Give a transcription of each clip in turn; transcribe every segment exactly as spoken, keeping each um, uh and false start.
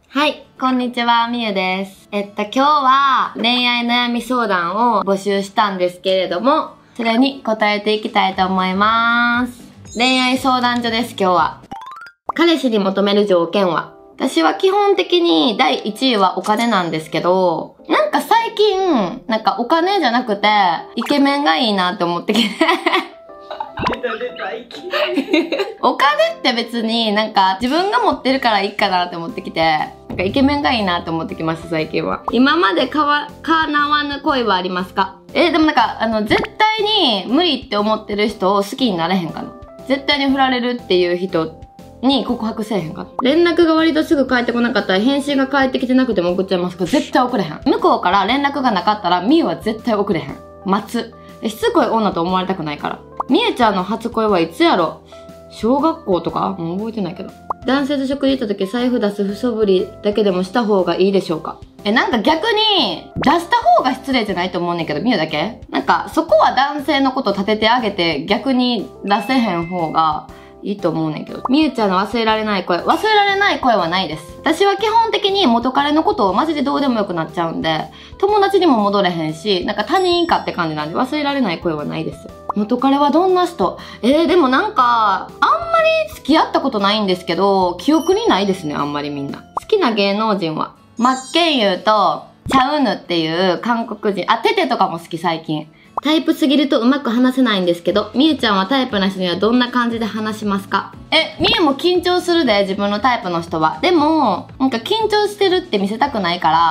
はい、こんにちは、みゆです。えっと、今日は恋愛悩み相談を募集したんですけれども、それに答えていきたいと思います。恋愛相談所です、今日は。彼氏に求める条件は、私は基本的にだいいちいはお金なんですけど、なんか最近、なんかお金じゃなくて、イケメンがいいなって思ってきて。出た出た、イケメン。お金って別になんか自分が持ってるからいいかなって思ってきて、なんかイケメンがいいなって思ってきました、最近は。今までかわ、叶わぬ恋はありますか？え、でもなんか、あの、絶対に無理って思ってる人を好きになれへんかな。絶対に振られるっていう人に告白せえへんかな。連絡が割とすぐ返ってこなかったら返信が返ってきてなくても送っちゃいますか？絶対送れへん。向こうから連絡がなかったら、みゆは絶対送れへん。待つ。しつこい女と思われたくないから。みゆちゃんの初恋はいつやろ？小学校とかもう覚えてないけど。男性と食事行った時財布出す不素振りだけでもした方がいいでしょうか？え、なんか逆に出した方が失礼じゃないと思うねんけど、みゆだけなんかそこは男性のこと立ててあげて逆に出せへん方がいいと思うねんけど。みゆちゃんの忘れられない声。忘れられない声はないです。私は基本的に元彼のことをマジでどうでもよくなっちゃうんで、友達にも戻れへんし、なんか他人かって感じなんで忘れられない声はないです。元彼はどんな人？えー、でもなんか、あんまり付き合ったことないんですけど、記憶にないですね、あんまりみんな。好きな芸能人は、真剣佑と、チャウヌっていう韓国人、あ、テテとかも好き最近。タイプすぎるとうまく話せないんですけど、みゆちゃんはタイプな人にはどんな感じで話しますか？え、みゆも緊張するで、自分のタイプの人は。でも、なんか緊張してるって見せたくないから、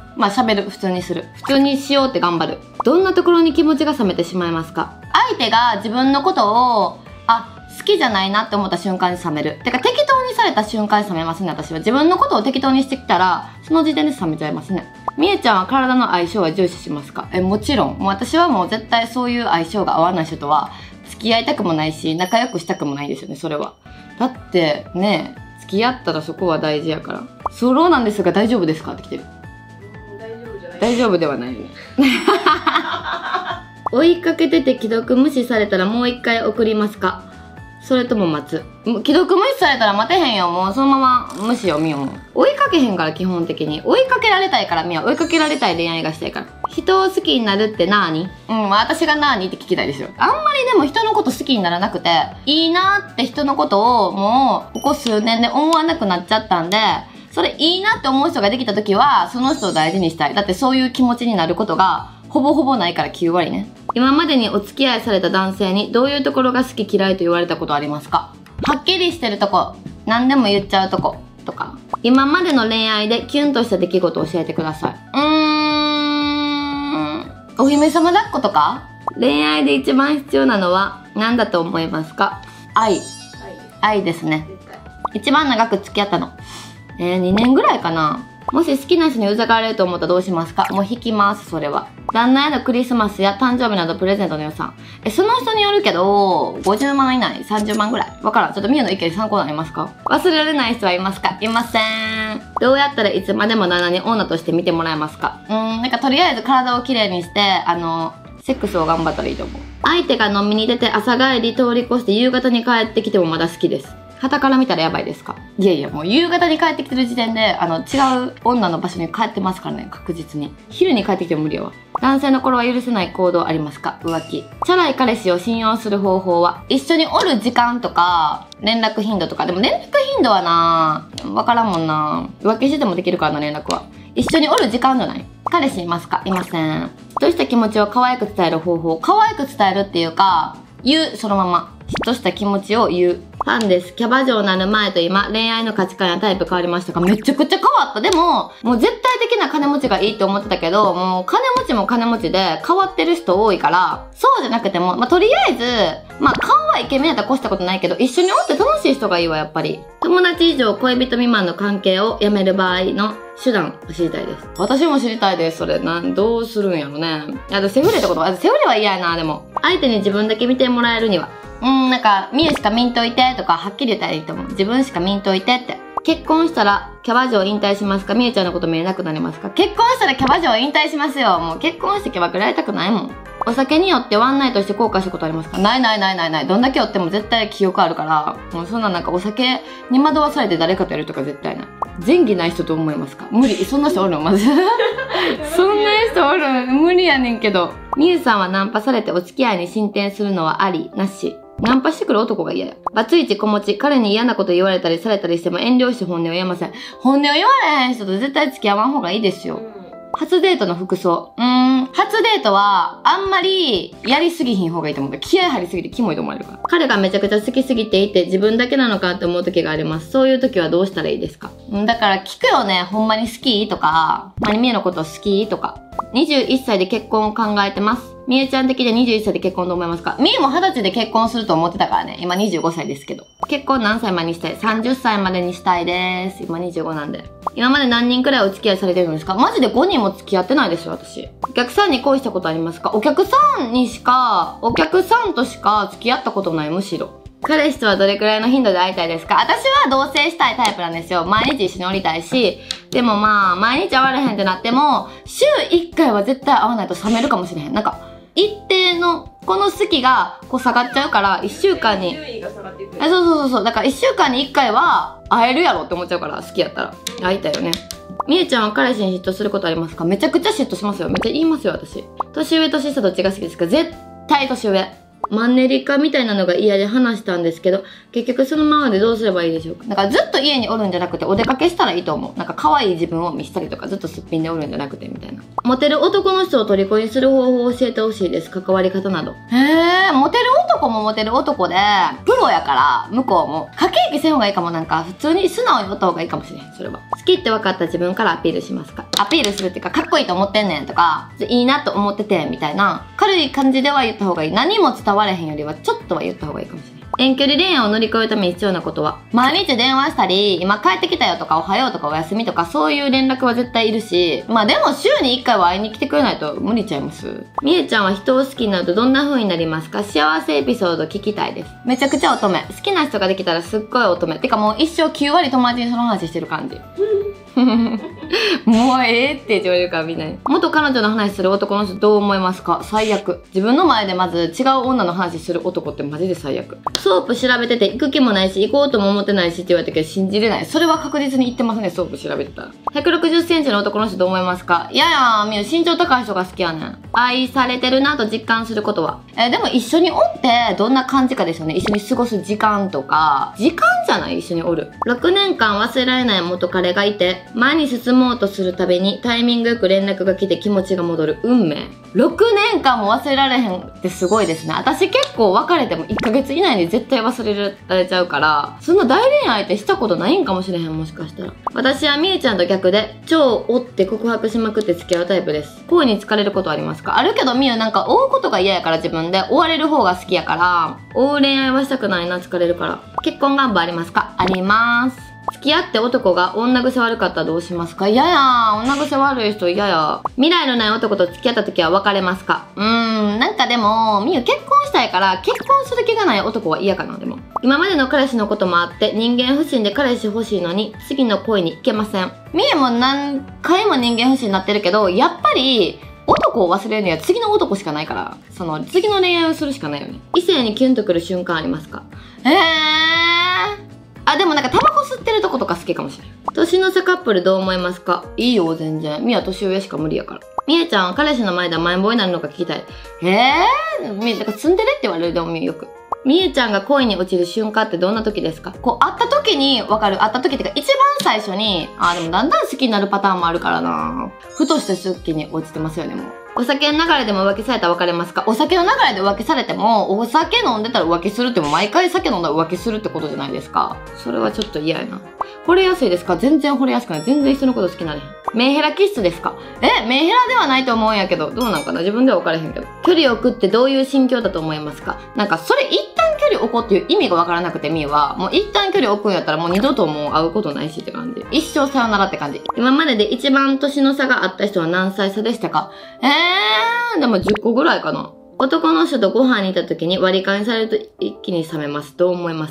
まあ喋る、普通にする。普通にしようって頑張る。どんなところに気持ちが冷めてしまいますか？相手が自分のことを、あ、好きじゃないなって思った瞬間に冷める。てか適当にされた瞬間に冷めますね、私は。自分のことを適当にしてきたら、その時点で冷めちゃいますね。みゆちゃんは体の相性は重視しますか？え、もちろん。もう私はもう絶対そういう相性が合わない人とは付き合いたくもないし、仲良くしたくもないですよね、それは。だってね、付き合ったらそこは大事やから。ソロなんですが大丈夫ですかって来てる。大丈夫じゃない。大丈夫ではないね。追いかけてて既読無視されたらもう一回送りますか？それとも待つ？既読無視されたら待てへんよ。もうそのまま無視よ、みよも。追いかけへんから基本的に。追いかけられたいからみよ。追いかけられたい恋愛がしたいから。人を好きになるってなーに？うん、私がなーにって聞きたいですよ。あんまりでも人のこと好きにならなくて、いいなって人のことをもうここ数年で思わなくなっちゃったんで、それいいなって思う人ができた時は、その人を大事にしたい。だってそういう気持ちになることが、ほぼほぼないからきゅうわりね。今までにお付き合いされた男性にどういうところが好き嫌いと言われたことありますか？はっきりしてるとこ、何でも言っちゃうとことか。今までの恋愛でキュンとした出来事を教えてください。うーん、お姫様抱っことか？恋愛で一番必要なのは何だと思いますか？愛。愛ですね。一番長く付き合ったの。えー、にねんぐらいかな。もし好きな人にうざがられると思ったらどうしますか？もう引きます、それは。旦那へのクリスマスや誕生日などプレゼントの予算。え、その人によるけど、ごじゅうまん以内、さんじゅうまんぐらい。わからん。ちょっとみゆの意見参考になりますか？忘れられない人はいますか？いません。どうやったらいつまでも旦那に女として見てもらえますか？うーん、なんかとりあえず体をきれいにして、あの、セックスを頑張ったらいいと思う。相手が飲みに出て朝帰り通り越して夕方に帰ってきてもまだ好きです。傍から見たらやばいですか？いやいや、もう夕方に帰ってきてる時点で、あの、違う女の場所に帰ってますからね、確実に。昼に帰ってきても無理やわ。男性の頃は許せない行動ありますか？浮気。チャラい彼氏を信用する方法は、一緒におる時間とか、連絡頻度とか、でも連絡頻度はなぁ、わからんもんなぁ。浮気しててもできるからな、連絡は。一緒におる時間じゃない？彼氏いますか？いません。どうした気持ちを可愛く伝える方法。可愛く伝えるっていうか、言う、そのまま。嫉妬した気持ちを言う。ファンです。キャバ嬢になる前と今、恋愛の価値観やタイプ変わりましたか？めちゃくちゃ変わった。でも、もう絶対的な金持ちがいいって思ってたけど、もう金持ちも金持ちで変わってる人多いから、そうじゃなくても、まあ、とりあえず、まあ、顔はイケメンやったら越したことないけど、一緒におって楽しい人がいいわ、やっぱり。友達以上恋人未満の関係をやめる場合の手段を知りたいです。私も知りたいです、それ。なん、どうするんやろね。いや、セフレってこと？あ、セフレは嫌やな、でも。相手に自分だけ見てもらえるには。うん、なんか、みゆしか見んといてとか、はっきり言ったらいいと思う。自分しか見んといてって。 結婚したらキャバ嬢引退しますか？みゆちゃんのこと見えなくなりますか？結婚したらキャバ嬢引退しますよ。もう結婚してキャバクラやりたくないもん。お酒によってワンナイトして後悔したことありますか？ないないないないない。どんだけ酔っても絶対記憶あるから、もうそんななんかお酒に惑わされて誰かとやるとか絶対ない。前儀ない人と思いますか？無理。そんな人おるのまず。そんな人おる無理やねんけど。みゆさんはナンパされてお付き合いに進展するのはありなし？ナンパしてくる男が嫌や。バツイチ子持ち。彼に嫌なこと言われたりされたりしても遠慮して本音を言えません。本音を言われへん人と絶対付き合わん方がいいですよ。初デートの服装。うーん。初デートは、あんまり、やりすぎひん方がいいと思う。気合入りすぎてキモいと思われるから。彼がめちゃくちゃ好きすぎていて、自分だけなのかって思う時があります。そういう時はどうしたらいいですか？うん、だから聞くよね。ほんまに好きとか、まにみえのこと好きとか。にじゅういっさいで結婚を考えてます。みゆちゃん的でにじゅういっさいで結婚と思いますか？みゆもはたちで結婚すると思ってたからね。今にじゅうごさいですけど。結婚何歳までにしたい？ さんじゅっさいまでにしたいです。今にじゅうごなんで。今まで何人くらいお付き合いされてるんですか？マジでごにんも付き合ってないですよ、私。お客さんに恋したことありますか？お客さんにしか、お客さんとしか付き合ったことない、むしろ。彼氏とはどれくらいの頻度で会いたいですか？私は同棲したいタイプなんですよ。毎日一緒におりたいし。でもまあ、毎日会われへんってなっても、週いっかいは絶対会わないと冷めるかもしれへん。なんか、一定の、この好きがこう下がっちゃうから、いっしゅうかんに。 順位が下がっていく。 そうそうそうそう。だからいっしゅうかんにいっかいは会えるやろって思っちゃうから、好きやったら。会いたいよね。みゆちゃんは彼氏に嫉妬することありますか？めちゃくちゃ嫉妬しますよ。めっちゃ言いますよ、私。年上年下どっちが好きですか？絶対年上。マンネリ化みたいなのが嫌で話したんですけど、結局そのままでどうすればいいでしょうか？だからずっと家におるんじゃなくて、お出かけしたらいいと思う。なんか可愛い自分を見せたりとか、ずっとすっぴんでおるんじゃなくてみたいな。モテる男の人を虜にする方法を教えてほしいです。関わり方など。へー、モテる男もモテる男で、プロやから、向こうも。駆け引きせん方がいいかも。なんか、普通に素直におった方がいいかもしれん。それは。好きって分かった自分からアピールしますか？アピールするっていうか、かっこいいと思ってんねんとか、いいなと思ってて、みたいな。軽い感じでは言った方がいい。何も伝われへんよりは、ちょっとは言った方がいいかもしれない。遠距離恋愛を乗り越えるために必要なことは、毎日電話したり、今帰ってきたよとか、おはようとかおやすみとか、そういう連絡は絶対いるし、まあでも週にいっかいは会いに来てくれないと無理ちゃいます。みゆちゃんは人を好きになるとどんな風になりますか？幸せエピソード聞きたいです。めちゃくちゃ乙女。好きな人ができたらすっごい乙女。てかもう一生きゅうわり友達にその話してる感じ。もうええって言われるからみんなに。元彼女の話する男の人どう思いますか？最悪。自分の前でまず違う女の話する男ってマジで最悪。ソープ調べてて行く気もないし行こうとも思ってないしって言われたけど信じれない。それは確実に言ってますね、ソープ調べてたら。ひゃくろくじゅっセンチの男の人どう思いますか？いやいや、みゆ身長高い人が好きやねん。愛されてるなと実感することは。えー、でも一緒におってどんな感じかですよね。一緒に過ごす時間とか。時間じゃない？一緒におる。ろくねんかん忘れられない元彼がいて、前に進もうとするたびにタイミングよく連絡が来て気持ちが戻る。運命。ろくねんかんも忘れられへんってすごいですね。私結構別れてもいっかげつ以内に絶対忘れられちゃうから、そんな大恋愛ってしたことないんかもしれへん、もしかしたら。私はみゆちゃんと逆で、超追って告白しまくって付き合うタイプです。恋に疲れることありますか？あるけどみゆなんか追うことが嫌やから自分で追われる方が好きやから、追う恋愛はしたくないな、疲れるから。結婚願望ありますか？あります。付き合って男が女癖悪かったらどうしますか？嫌や。女癖悪い人嫌や。未来のない男と付き合った時は別れますか？うーん、なんかでも、みゆ結婚したいから結婚する気がない男は嫌かな、でも。今までの彼氏のこともあって人間不信で彼氏欲しいのに次の恋に行けません。みゆも何回も人間不信になってるけど、やっぱり、男を忘れるには次の男しかないから、その次の恋愛をするしかないよね。異性にキュンとくる瞬間ありますか？えー。あ、でもなんかタバコ吸ってるとことか好きかもしれない。年の差カップルどう思いますか？いいよ、全然。みや年上しか無理やから。みやちゃんは彼氏の前で甘えん坊になるのか聞きたい。えーみ、だからツンデレって言われるでもよく。みゆちゃんが恋に落ちる瞬間ってどんな時ですか？こう、会った時にわかる。会った時ってか、一番最初に、あ、でもだんだん好きになるパターンもあるからな。ふとして好きに落ちてますよね、もう。お酒の流れでも浮気されたら別れますか？お酒の流れで浮気されても、お酒飲んでたら浮気するっても毎回酒飲んだら浮気するってことじゃないですか。それはちょっと嫌やな。惚れやすいですか？全然惚れやすくない。全然人のこと好きなれへん。メンヘラ気質ですか？え、メンヘラではないと思うんやけど、どうなんかな？自分では分からへんけど。距離を置くってどういう心境だと思いますか？なんか、それ一旦距離を置こうっていう意味が分からなくて、みゆは、もう一旦距離を置くんやったらもう二度ともう会うことないしって感じ。一生さよならって感じ。今までで一番年の差があった人は何歳差でしたか？えー、でもじゅっこぐらいかな。男の人とご飯に行った時に割り勘にされると一気に冷めます。どう思いますか？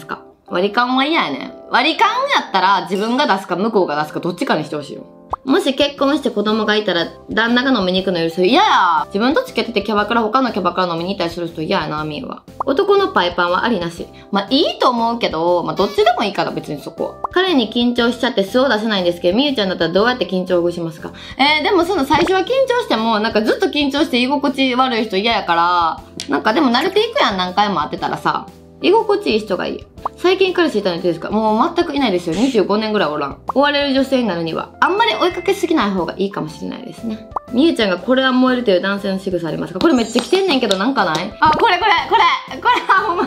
割り勘は嫌やねん。割り勘やったら自分が出すか向こうが出すかどっちかにしてほしいよ。もし結婚して子供がいたら旦那が飲みに行くの許す。嫌や。自分と付き合っててキャバクラ他のキャバクラ飲みに行ったりする人嫌やな、みーは。男のパイパンはありなし。まあいいと思うけど、まあどっちでもいいから別にそこは。彼に緊張しちゃって素を出せないんですけど、みゆちゃんだったらどうやって緊張をほぐしますか？えー、でもその最初は緊張しても、なんかずっと緊張して居心地悪い人嫌やから、なんかでも慣れていくやん、何回も会ってたらさ。居心地いい人がいい。最近彼氏いたのいつですか？もう全くいないですよ。にじゅうごねんぐらいおらん。追われる女性になるには、あんまり追いかけすぎない方がいいかもしれないですね。みゆちゃんがこれは燃えるという男性の仕草ありますか？これめっちゃ来てんねんけどなんかない？あ、これこれこれこれはほんま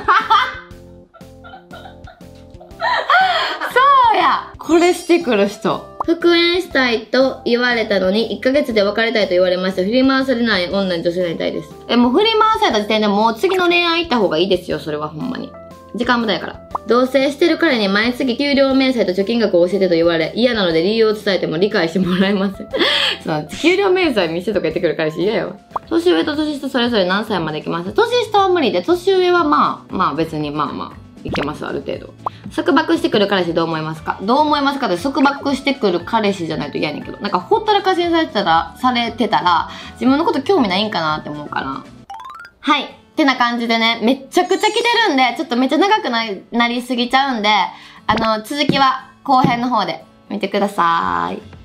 そうや、これしてくる人。復縁したいと言われたのにいっかげつで別れたいと言われました。振り回されない女に女性になりたいです。え、もう振り回された時点でもう次の恋愛行った方がいいですよ、それはほんまに。時間無駄やから。同棲してる彼に毎月給料明細と貯金額を教えてと言われ、嫌なので理由を伝えても理解してもらえません。その、給料明細見せとか言ってくる彼氏嫌やわ。年上と年下それぞれ何歳まで行きます？年下は無理で、年上はまあ、まあ別にまあまあ。いけます、ある程度。束縛してくる彼氏どう思いますか？どう思いますかって束縛してくる彼氏じゃないと嫌やねんけど。なんかほったらかしにされてたら、されてたら、自分のこと興味ないんかなって思うかな。はい。ってな感じでね、めっちゃくちゃ来てるんで、ちょっとめっちゃ長くなり、なりすぎちゃうんで、あの、続きは後編の方で見てください。